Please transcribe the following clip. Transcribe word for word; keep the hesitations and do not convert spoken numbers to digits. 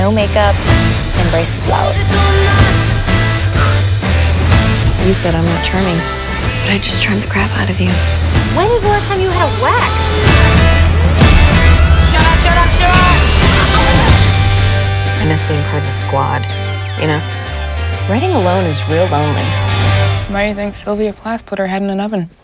No makeup, embrace the flaws. You said I'm not charming, but I just charmed the crap out of you. When is the last time you had a wax? Shut up, shut up, shut up! I miss being part of a squad, you know? Writing alone is real lonely. Why do you think Sylvia Plath put her head in an oven?